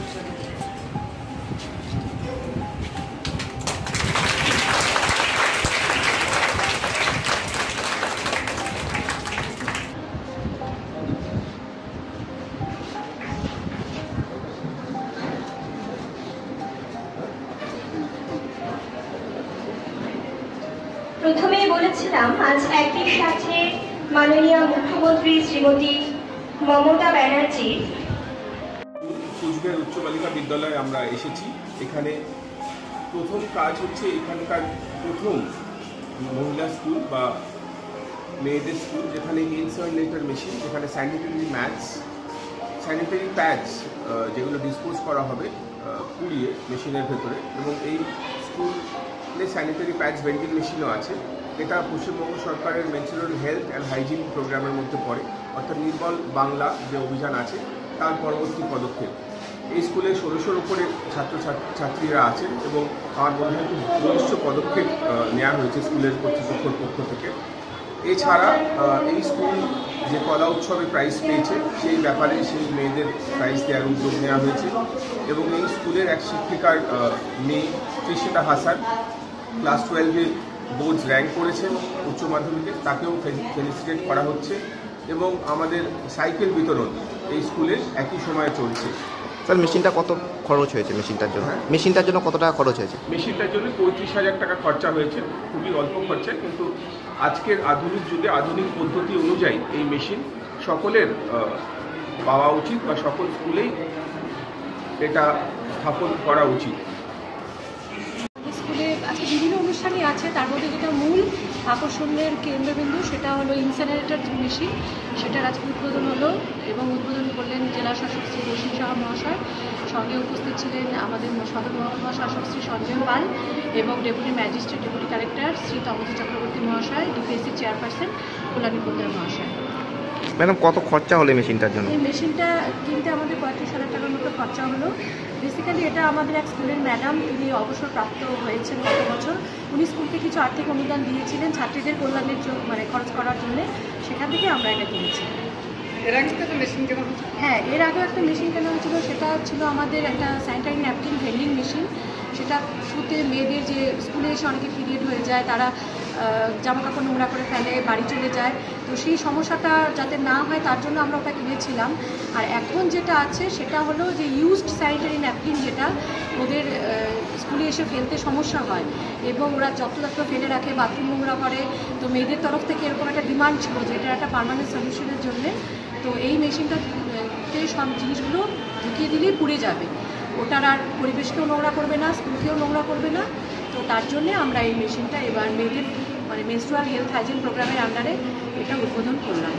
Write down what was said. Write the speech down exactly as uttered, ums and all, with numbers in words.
প্রথমেই বলেছিলাম আজ একই সাথে মাননীয় মুখ্যমন্ত্রী শ্রীমতী মমতা ব্যানার্জি কুচবিহার উচ্চ বালিকা বিদ্যালয়ে আমরা এসেছি। এখানে প্রথম কাজ হচ্ছে এখানকার প্রথম মহিলা স্কুল বা মেয়েদের স্কুল, যেখানে ইনসার্নেটর মেশিন, যেখানে স্যানিটারি ম্যাটস, স্যানিটারি প্যাডস যেগুলো ডিসপোজ করা হবে পুড়িয়ে মেশিনের ভেতরে, এবং এই স্কুলে স্যানিটারি প্যাডস ভেন্ডিং মেশিনও আছে। এটা পশ্চিমবঙ্গ সরকারের মেন্সুরাল হেলথ অ্যান্ড হাইজিন প্রোগ্রামের মধ্যে পড়ে, অর্থাৎ নির্মল বাংলা যে অভিযান আছে তার পরবর্তী পদক্ষেপ। এই স্কুলে ষোলোশোর উপরে ছাত্রছাত্রীরা আছেন এবং আমার মনে হয় খুব বলিষ্ঠ পদক্ষেপ নেওয়া হয়েছে স্কুলের কর্তৃপক্ষের পক্ষ থেকে। এছাড়া এই স্কুল যে কলা উৎসবে প্রাইজ পেয়েছে সেই ব্যাপারে সেই মেয়েদের প্রাইজ দেওয়ার উদ্যোগ নেওয়া হয়েছে, এবং এই স্কুলের এক শিক্ষিকার মেয়ে তৃষিতা হাসান ক্লাস টুয়েলভে বোর্ডস র্যাঙ্ক করেছেন উচ্চ মাধ্যমিকে, তাকেও ফেলিসিটেট করা হচ্ছে, এবং আমাদের সাইকেল বিতরণ এই স্কুলে একই সময়ে চলছে। স্যার, মেশিনটা কত খরচ হয়েছে? মেশিনটার জন্য মেশিনটার জন্য কত টাকা খরচ হয়েছে? মেশিনটার জন্য পঁয়ত্রিশ হাজার টাকা খরচা হয়েছে, খুবই অল্প খরচায়, কিন্তু আজকের আধুনিক যুগে আধুনিক পদ্ধতি অনুযায়ী এই মেশিন সকলের পাওয়া উচিত বা সকল স্কুলেই এটা স্থাপন করা উচিত। স্কুলে আজকে বিভিন্ন অনুষ্ঠানই আছে, তার মধ্যে যেটা মূল আকর্ষণের কেন্দ্রবিন্দু সেটা হলো ইনসিনারেটর মেশিন। সেটার আজকে উদ্বোধন হলো এবং উদ্বোধন করলেন জেলা শাসক শ্রী রশিদ সাহা মহাশয়। সঙ্গে উপস্থিত ছিলেন আমাদের সদর মহকুমা শাসক শ্রী সঞ্জয় পাল এবং deputy magistrate deputy collector Shri Tamas Chakraborty মহাশয়, ডিপিএসসি চেয়ারপারসন কল্যাণী পোদ্দার মহাশয়। ম্যাডাম, কত খরচা হলো মেশিনটার জন্য? এই মেশিনটা কিনতে আমাদের পঁয়ত্রিশ হাজার টাকার মতো খরচা হলো। বেসিক্যালি এটা আমাদের এক স্কুলের ম্যাডাম, তিনি অবসরপ্রাপ্ত হয়েছেন গত বছর। উনি স্কুলকে কিছু আর্থিক অনুদান দিয়েছিলেন ছাত্রীদের কল্যাণের জন্য, মানে খরচ করার জন্য। সেখান থেকে আমরা এটা কিনেছি। এর আগে তো মেশিন কেনা হয়েছিল? হ্যাঁ, এর আগেও একটা মেশিন কেনা হয়েছিল। সেটা ছিল আমাদের একটা স্যানিটারি ন্যাপকিন ভেন্ডিং মেশিন। সেটা শুতে মেয়েদের যে স্কুলে এসে অনেকে পিরিয়ড হয়ে যায়, তারা জামা কাপড় নোংরা করে ফেলে, বাড়ি চলে যায়, তো সেই সমস্যাটা যাতে না হয় তার জন্য আমরা ওটা কিনেছিলাম। আর এখন যেটা আছে সেটা হলো যে ইউজড স্যানিটারি ন্যাপকিন, যেটা ওদের স্কুলে এসে ফেলতে সমস্যা হয় এবং ওরা যত্রতত্র ফেলে রাখে, বাথরুম নোংরা করে। তো মেয়েদের তরফ থেকে এরকম একটা ডিমান্ড ছিল যে এটার একটা পার্মানেন্ট সলিউশনের জন্যে। তো এই মেশিনটাতে সব জিনিসগুলো ঢুকিয়ে দিলেই পুড়ে যাবে, ওটার আর পরিবেশকেও নোংরা করবে না, স্কুলকেও নোংরা করবে না। তো তার জন্যে আমরা এই মেশিনটা এবার মেয়েদের মানে মেনস্ট্রুয়াল হেলথ হাইজিন প্রোগ্রামের আন্ডারে এটা উদ্বোধন করলাম।